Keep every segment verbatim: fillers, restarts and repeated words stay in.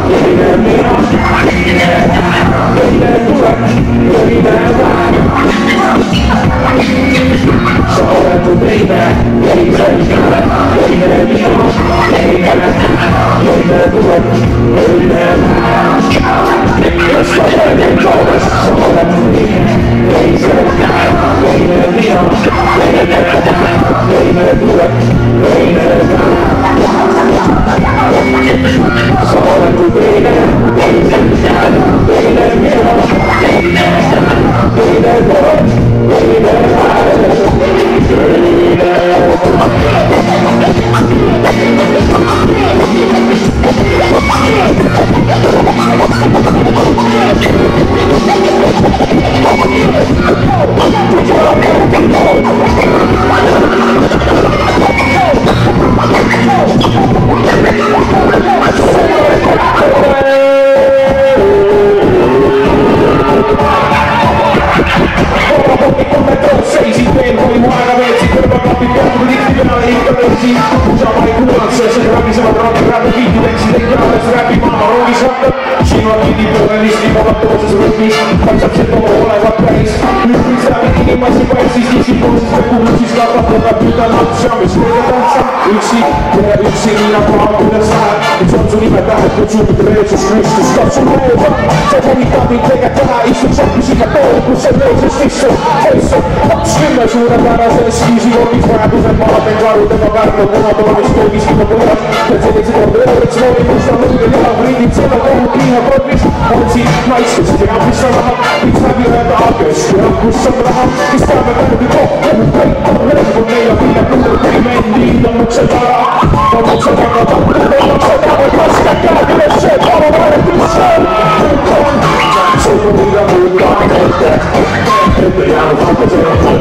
Siin on kiinni pöörelisti, vabatuoses rütmis, katsab see too olevat päris. Nüüd võiks läbi inimesi päris, siis kuulsis ja kuulsis kapatada püüda lapsi, mis kõige tähtsam. Üksi, ja üksi nii nagu haab üles läheb, mis on su nime tähetud, suudud Jeesus Kristus, katsu mees. See huvitab mind tegelikult täna, istud sappis iga pool, kus see meelsest istud. Poisse, kaks kümme suurepärase eskiisi vormis vajadusel maadel karudega Pärnu, kuna toonist kõigist juba põleb. Ja sellised on võõrits loodi, kus on õigel ja vriidid seda kohut liha kodis. On siin naistest ja mis on raha, miks läbi öelda agest ja kus on raha, mis teame pärdi kokku. Kõik on lõpud neile pille kuulud, kui mendid on ukse taga. On ukse taga tappu, on ukse taga, paska käed ülesse, palun hääletusse. Kõik on, sõnu mida muuta ette, ette jäänud hakkasele.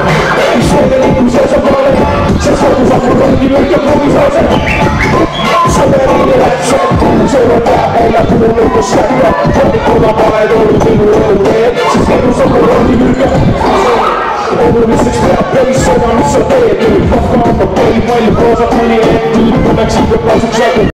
Mis tegelikkuse on vale, sest kogu saab rongi lükka kumisase. Sõberile läks ette, sõbrata ei lähe lõpus kätte. Hommikul on vale tulnud minu elu teed, sest kogu saab rongi lükka. Oluliseks peab peis seda, mis sa teed. Nüüd mahka hakkab teid palju koosad mõni hetk, nüüd tuleks ikka kasuks läbi.